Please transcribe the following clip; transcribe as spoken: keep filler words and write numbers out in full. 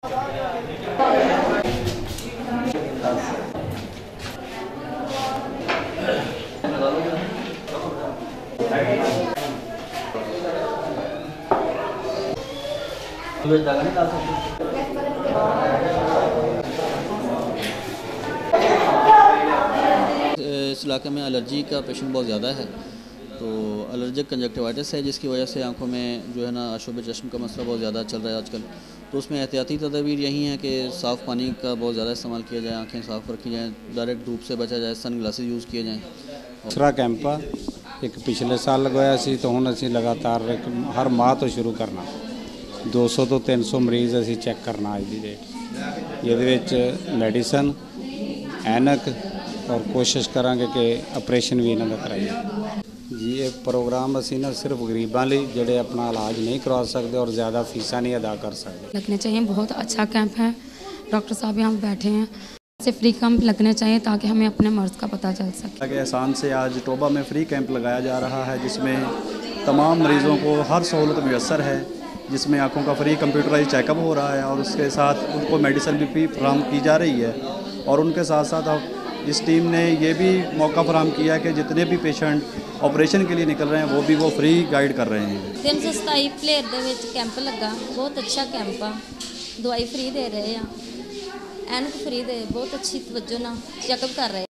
इस इलाके में एलर्जी का पेशेंट बहुत ज़्यादा है, तो एलर्जिक कंजक्टिवाइटिस है जिसकी वजह से आंखों में जो है ना आशुब चश्म का मसला बहुत ज़्यादा चल रहा है आजकल। तो उसमें एहतियाती तदबीर यही है कि साफ़ पानी का बहुत ज़्यादा इस्तेमाल किया जाए, आंखें साफ़ रखी जाएँ, डायरेक्ट धूप से बचा जाए, सन ग्लासेस यूज़ किए जाएँ। दूसरा कैंप एक पिछले साल लगवाया सी, तो हुण असीं लगातार एक हर माह तो शुरू करना दो सौ तो तीन सौ मरीज़ असीं चैक करना अज दी डेट। जिहदे विच मैडिसन, ऐनक और कोशिश करांगे कि ऑपरेशन भी इन्हां दा कराइए जी। ये प्रोग्राम असीं ना सिर्फ गरीबां लई जिहड़े अपना इलाज नहीं करवा सकते और ज़्यादा फीसां नहीं अदा कर सकते लगने चाहिए। बहुत अच्छा कैंप है, डॉक्टर साहब यहाँ बैठे हैं, से फ्री कैंप लगने चाहिए ताकि हमें अपने मर्ज़ का पता चल सके। के एहसान से आज टोबा में फ्री कैंप लगाया जा रहा है जिसमें तमाम मरीज़ों को हर सहूलत मुयस्सर है, जिसमें आँखों का फ्री कंप्यूटराइज चेकअप हो रहा है और उसके साथ उनको मेडिसिन भी फराहम की जा रही है। और उनके साथ साथ इस टीम ने ये भी मौका फराहम किया कि जितने भी पेशेंट ऑपरेशन के लिए निकल रहे हैं वो भी वो फ्री गाइड कर रहे हैं। तीन सौ सताई भलेर दे विच कैंप लगा, बहुत अच्छा कैंप आ, दवाई फ्री दे रहे हैं, एनक फ्री दे, बहुत अच्छी तवज्जो नाल चेकअप कर रहे हैं।